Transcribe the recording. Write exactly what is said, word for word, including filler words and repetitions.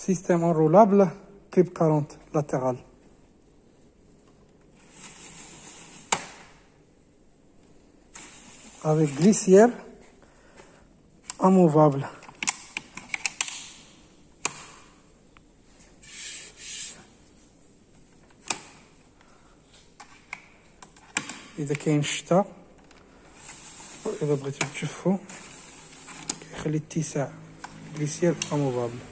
système enroulable clip quarante latéral. Avec glissière immouvable. إذا كاين الشتا وإذا بغيتو تجفو كيخلي اتساع glissière immouvable.